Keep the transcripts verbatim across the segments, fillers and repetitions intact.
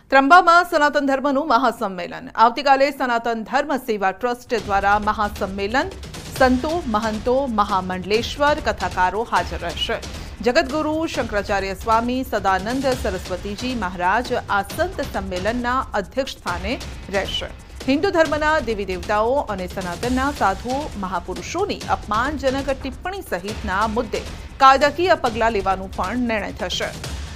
ત્રંબામાં સનાતન ધર્મનું મહાસંમેલન આવતીકાલે સનાતન ધર્મ સેવા ટ્રસ્ટ દ્વારા મહાસંમેલન સંતો મહંતો મહામંડલેશ્વર કથાકારો હાજર રહેશે। જગતગુરુ શંકરાચાર્ય સ્વામી સદાનંદ સરસ્વતીજી મહારાજ આ સંત સંમેલનના અધ્યક્ષ સ્થાને રહેશે। हिंदू धर्मना देवी देवताओं और सनातनना साधुओं महापुरुषों की अपमानजनक टिप्पणी सहितना मुद्दे कायदाकीय पगला लेवानुं पण निर्णय थशे।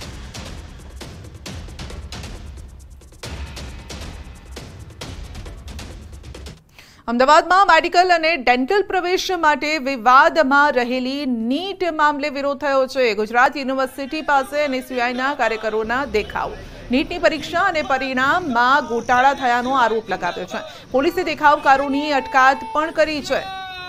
अमदावाद में मेडिकल और डेंटल प्रवेश माटे विवाद में रहेली नीट मामले विरोध थयो छे। गुजरात यूनिवर्सिटी पास एनएसयूआईना कार्यकरोना देखाव नीटनी परीक्षा और परिणाम में घोटाळा थयानो आरोप लगाव्यो छे। पोलीसे देखावकारोनी अटकायत पण करी छे।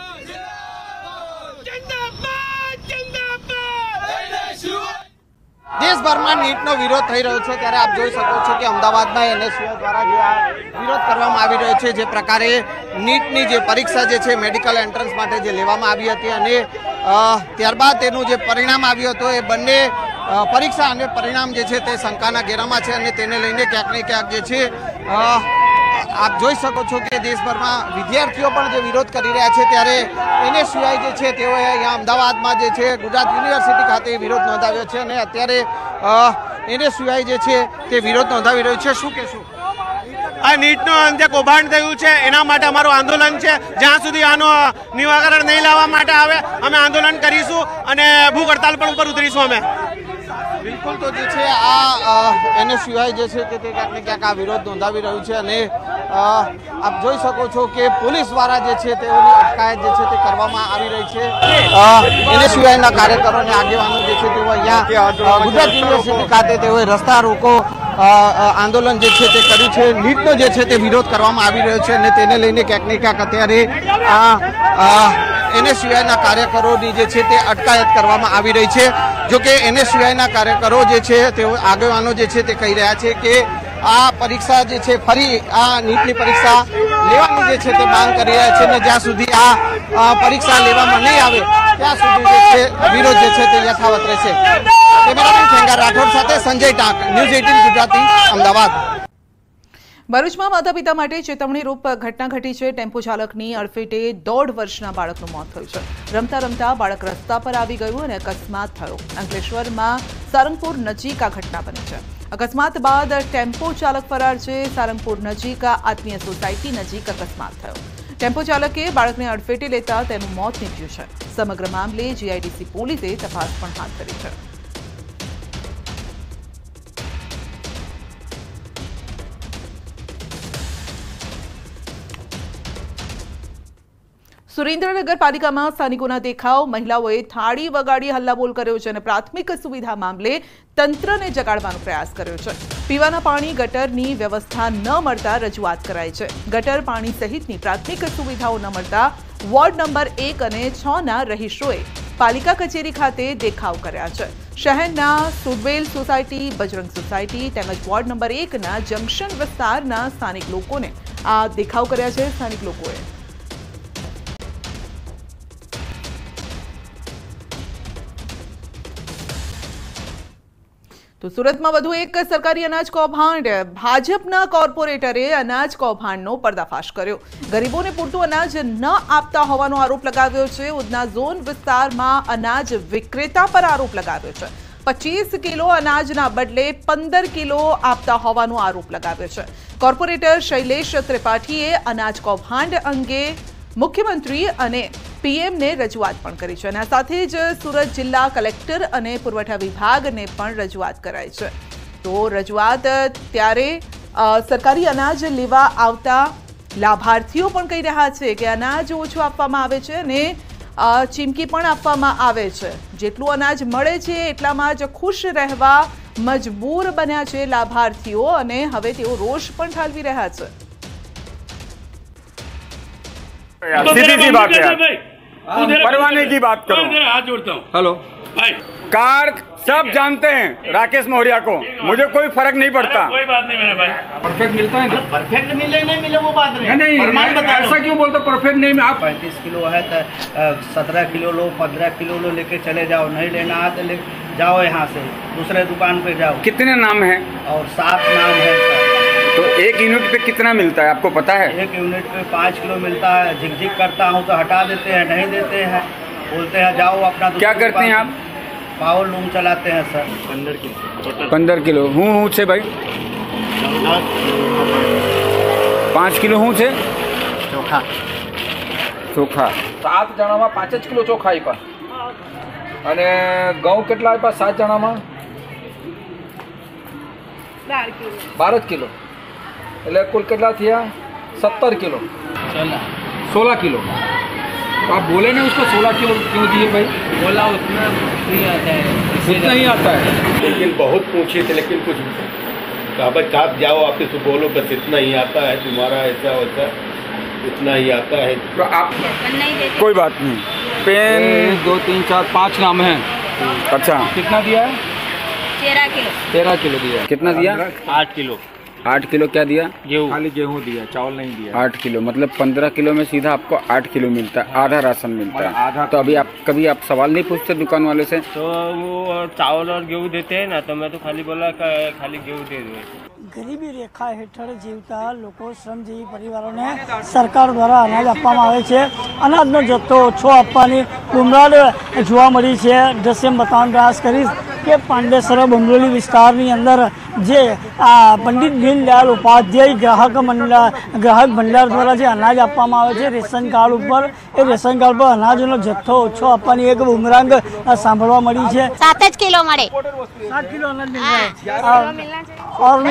देशभर में नीटनो विरोध थई रह्यो छे त्यारे आप जोई शको छो कि अमदावाद में एनएसयूआई द्वारा जे आ विरोध करवामां आवी रह्यो छे। जे प्रकारे नीटनी जे परीक्षा जे छे मेडिकल एंट्रन्स माटे जे लेवामां आवी हती अने त्यारबाद तेनुं जे परिणाम आव्युं हतुं ए बंने परीक्षा और परिणाम जे छे ते शंकाना घेरामां छे अने तेने लईने क्यांक ने क्यांक जे छे आप जोई शको छो कि देशभर में विद्यार्थीओ पण जे विरोध करी रह्या छे त्यारे एनएसयूआई जे छे तेओए अहींया अमदावादमां जे छे गुजरात यूनिवर्सिटी खाते विरोध नोंधाव्यो छे अने अत्यारे एनएसयूआई जे छे ते विरोध नोंधावी रह्युं छे। शुं कहेशो? आ नीटनो जे कौभांड थयुं छे एना माटे अमारुं आंदोलन छे। ज्यां सुधी आनो निराकरण नहीं लाववा माटे आवे अमे आंदोलन करीशुं अने भूख हड़ताल पण उपर उतरीशुं। अमे बिल्कुल तो जे छे आ एनएसयूआई जे छे ते क्यांक ने क्यांक आ विरोध नोंधावी रह्युं छे अने आप जोई शको छो कि पुलिस द्वारा जे छे तेओनी अटकायत जे छे ते करवामां आवी रही छे। एनएसयूआई ना कार्यकरो अने आगेवानो जे छे तेओ अहींया गुजरात यूनिवर्सिटी खाते तेओए रस्ता रोको आंदोलन जे छे ते कर्युं छे। नीटनो जे छे ते विरोध करवामां आवी रह्यो छे अने तेने लईने क्यांक ने क्यांक अत्यारे आ एनएसयूआई ना कार्यकरोनी जे छे ते अटकायत करवामां आवी रही छे। जो कि एनएसयूआई ना कार्यकरो जे छे ते आगेवानो जे छे ते कही रह्या छे कि आ परीक्षा जे छे फरी आ नीटनी परीक्षा लेवानी जे छे ते मांग करी रह्या छे ने ज्यां सुधी आ परीक्षा लेवामां नहीं आवे त्यां सुधी जे छे विरोध जे छे ते यथावत रहेशे। कैमरामेन ठेंगा राठौड़ साथे संजय टाक, न्यूज अठारह गुजराती, अमदावाद। भरूच में माता पिता माटे चेतवणी रूप घटना घटी है। टेम्पो चालकनी अड़फेटे दौड़ वर्षना बाळकनुं मौत थयुं छे। रमता रमता बाळक रस्ता पर आवी गयुं अने अकस्मात थयो। अंकलेश्वर में सारंगपुर नजीक आ घटना बनी है। अकस्मात बाद टेम्पो चालक फरार है। सारंगपुर नजीक आत्मीय सोसायटी नजीक अकस्मात थयो। टेम्पो चालके बाळकने अड़फेटे लेता तेनुं मौत निपज्युं छे। समग्र मामले जीआईडीसी पोलीसे तपास पण हाथ धरी छे। सुरेन्द्रनगर पालिका में स्थानिकों देखाव महिलाओं थाड़ी वगाड़ी हल्लाबोल कर्यो छे अने प्राथमिक सुविधा मामले तंत्र ने जगाड़वानो प्रयास कर्यो छे। पीवाना पाणी गटरनी व्यवस्था न मळता रजूआत कराई छे। गटर पाणी सहितनी प्राथमिक सुविधाओं न मळता वोर्ड नंबर एक अने छ ना रहीशोए पालिका कचेरी खाते देखाव कर्या छे। शहरना सुडवेल सोसायटी बजरंग सोसायटी तेमज वोर्ड नंबर एक ना जंक्शन विस्तारना स्थानिक लोकोने आ देखाव कर्या छे। स्थानिक लोकोए तो सूरत में वधु एक सरकारी अनाज कौभांड। भाजपना कॉर्पोरेटरे अनाज कौभांडनो पर्दाफाश कर्यो। गरीबोने पूरतुं अनाज न आपता होवानो आरोप लगाव्यो छे। उधना झोन विस्तारमां अनाज विक्रेता पर आरोप लगाव्यो छे। पच्चीस किलो अनाजना बदले पंदर किलो आपता होवानो आरोप लगाव्यो छे। कॉर्पोरेटर शैलेष त्रिपाठीए अनाज कौभांड अंगे मुख्यमंत्री अने पीएम ने रजूआत पण करी छे। आ साथे ज सूरत जिला कलेक्टर अने पुरवठा विभाग ने पण रजूआत कराई छे। तो रजूआत त्यारे सरकारी अनाज लेवा आवता लाभार्थीओ पण कही रह्या छे कि अनाज ओछुं आपवामां आवे छे अने चीमकी पण आपवामां आवे छे। जेटલું अनाज मळे छे એટલામાં જ खुश રહેવા મજબૂર બન્યા છે લાભાર્થીઓ અને હવે તેઓ રોષ પણ ઠાલવી રહ્યા છે। सीधी सी बात है यार, परवाने की बात करो। हाथ जोड़ता हूँ। हेलो कार सब जानते हैं राकेश मौर्या को, मुझे कोई फर्क नहीं पड़ता। कोई बात नहीं मेरे भाई, परफेक्ट मिलता है ना? परफेक्ट मिले नहीं मिले वो बात नहीं। नहीं प्रमाण बता, ऐसा क्यों बोलते परफेक्ट नहीं में? आप पैंतीस किलो है तो सत्रह किलो लो, पंद्रह किलो लो, लेके चले जाओ। नहीं लेना है तो ले जाओ यहाँ से दूसरे दुकान पे जाओ। कितने नाम है? और सात नाम है। तो एक यूनिट पे कितना मिलता है आपको पता है? एक यूनिट पे पाँच किलो मिलता है। झिक झिक करता हूँ तो हटा देते हैं, नहीं देते हैं, बोलते हैं जाओ अपना। क्या करते हैं आप? पावर लूम चलाते हैं सर। पंद्रह किलो पंद्रह किलो हूँ हूँ से भाई पाँच किलो हूँ से चोखा ચોખા सात जणाમાં पाँच ज किलो ચોખા આપ્યા અને ઘઉં કેટલા આપ્યા? સાત જણામાં बारह किलो એટલે કુલ કેટલા થયા? सत्तर किलो सोलह किलो। तो आप बोले नहीं उसको सोलह किलो क्यों दिए भाई? बोला उतना नहीं आता है, उतना ही आता है। लेकिन बहुत पूछे थे, लेकिन कुछ कहा भाई आप जाओ आप इसको बोलो बस इतना ही आता है तुम्हारा, ऐसा वैसा इतना ही आता है। तो आप कोई बात नहीं। पेन एक दो तीन चार पाँच नाम है। अच्छा कितना दिया है? तेरह किलो तेरह किलो दिया। कितना दिया? आठ किलो आठ किलो क्या दिया? गेहूँ। खाली गेहूँ दिया, चावल नहीं दिया। आठ किलो मतलब पंद्रह किलो में सीधा आपको आठ किलो मिलता है, आधा राशन मिलता है। आधा। तो अभी आप कभी आप सवाल नहीं पूछते दुकान वाले से? तो वो चावल और गेहूँ देते हैं ना, तो मैं तो खाली बोला खाली गेहूँ दे दो। ગરીબી રેખા હેઠળ જીવતા લોકો શ્રમજીવી પરિવારોને સરકાર દ્વારા અનાજ આપવામાં આવે છે। અનાજનો જથ્થો ઓછો આપવાની બુમરાડ જોવા મળી છે। દ્રશ્ય બતાવવાનો પ્રયાસ કરીશ કે પાંડેસરા બોંબલોલી વિસ્તારની અંદર જે આ પંડિત દીનદયાળ ઉપાધ્યાય ગ્રાહક મંડળ ગ્રાહક ભંડાર દ્વારા જે અનાજ આપવામાં આવે છે રેશન કાર્ડ ઉપર, એ રેશન કાર્ડ પર અનાજનો જથ્થો ઓછો આપવાની એક બુમરાંગ સાંભળવા મળી છે। सात ज किलो મળે। सात किलो अनाज मिल रहा है। और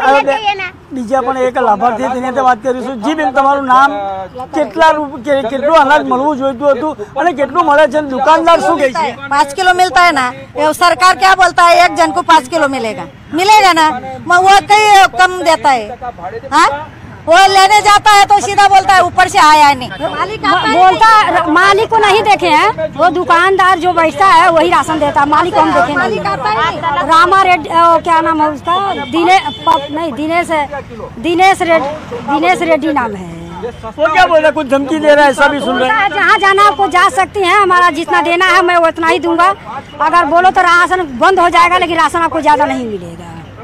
बीजा पण एक लाभार्थी तेने ते बात करीशुं। जी बेन तमारुं नाम, કેટલા રૂપિયા કેટલું અનાજ મળવું જોઈતું હતું અને કેટલું મળે છે? દુકાનદાર શું કહે છે? पाँच किलो मिलता है ना, ये सरकार क्या बोलता है एक जन को पाँच किलो मिलेगा, मिलेगा ना, वो कई कम देता है। हाँ वो लेने जाता है तो सीधा बोलता है ऊपर से आया नहीं। मालिक बोलता मालिक को नहीं देखे हैं, वो दुकानदार जो बैठता है वही राशन देता है, मालिक को हम देखे नहीं। रामा रेड्डी क्या नाम है उसका? दिने नहीं दिनेश दिनेश रेड्डी दिनेश रेड्डी नाम है। वो क्या बोल रहा? कुछ धमकी दे रहा है, ऐसा भी सुन रहे हैं। जहाँ जाना आपको जा सकती हैं, हमारा जितना देना है मैं उतना ही दूंगा। अगर बोलो तो राशन बंद हो जाएगा, लेकिन राशन आपको ज्यादा नहीं मिलेगा।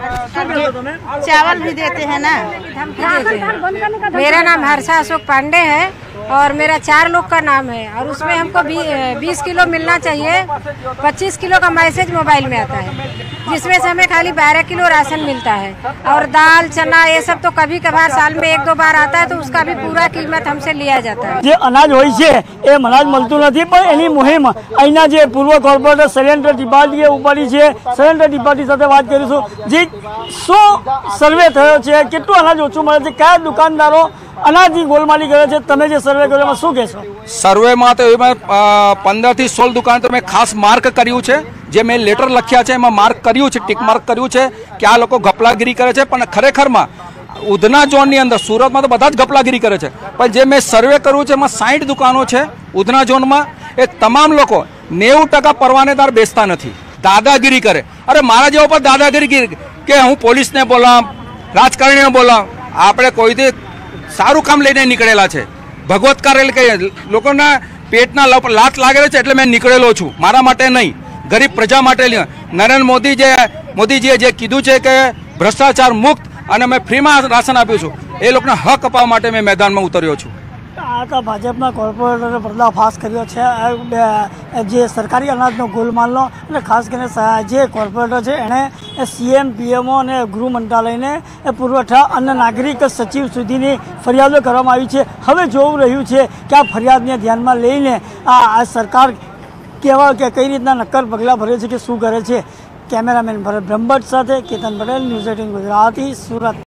चावल भी देते हैं ना। मेरा नाम हर्षा अशोक पांडे है और मेरा चार लोग का नाम है, और उसमें हमको बीस किलो मिलना चाहिए। पच्चीस किलो का मैसेज मोबाइल में आता है, जिसमें से हमें खाली बारह किलो राशन मिलता है। और दाल चना ये सब तो कभी कभार साल में एक दो बार आता है, तो उसका भी पूरा कीमत हमसे लिया जाता है। જે અનાજ હોય છે એ અનાજ મળતું નથી, પણ એની મુહિમ અહીંના જે પૂર્વ કોર્પોરેટર શૈલેન્દ્ર ત્રિપાઠીએ ઉપાડી છે। શૈલેન્દ્ર ત્રિપાઠી સાથે વાત કરીશું। જે શું સર્વે થયો છે, કેટલું અનાજ ઓછું મળે છે, કયા દુકાનદારો અનાજની ગોલમાલી કરે છે, તમે જે સર્વે કર્યો એમાં શું કહેશો? સર્વેમાં તો એમાં પંદર થી સોળ દુકાન તો મેં ખાસ માર્ક કર્યું છે, જે મેં લેટર લખ્યા છે એમાં માર્ક કર્યું છે, ટીક માર્ક કર્યું છે કે આ લોકો ઘપલાગીરી કરે છે। પણ ખરેખરમાં ઉધના ઝોનની અંદર, સુરતમાં તો બધા જ ઘપલાગીરી કરે છે, પણ જે મેં સર્વે કર્યું છે એમાં સાઠ દુકાનો છે ઉધના ઝોનમાં, એ તમામ લોકો નેવું ટકા પરવાનેદાર બેસતા નથી, દાદાગીરી કરે। અરે મારા જેવા પર દાદાગીરી કે હું પોલીસને બોલાવ, રાજકારણીને બોલાવ, આપણે કોઈથી સારું કામ લઈને નીકળેલા છે। ભગવત કરેલ કે લોકોના પેટના લાત લાગેલો છે એટલે મેં નીકળેલો છું, મારા માટે નહીં, ગરીબ પ્રજા માટે। નરેન્દ્ર મોદી જે મોદીજીએ જે કીધું છે કે ભ્રષ્ટાચાર મુક્ત અને મેં ફ્રીમાં રાશન આપ્યું છું, એ લોકોને હક અપાવવા માટે મેં મેદાનમાં ઉતર્યો છું। આ તો ભાજપના કોર્પોરેટરે પર્દાફાશ કર્યો છે જે સરકારી અનાજનો ગોલમાલનો, અને ખાસ કરીને જે કોર્પોરેટર છે એણે સીએમ પીએમઓ અને ગૃહ મંત્રાલયને પુરવઠા અન્ન નાગરિક સચિવ સુધીની ફરિયાદો કરવામાં આવી છે। હવે જોવું રહ્યું છે કે આ ફરિયાદને ધ્યાનમાં લઈને આ સરકાર કેવા કે કઈ રીતના નક્કર પગલાં ભરે છે કે શું કરે છે। કેમેરામેન ભરત બ્રહ્મભટ્ટ સાથે કેતન પટેલ, ન્યૂઝ એટીન ગુજરાતી, સુરત।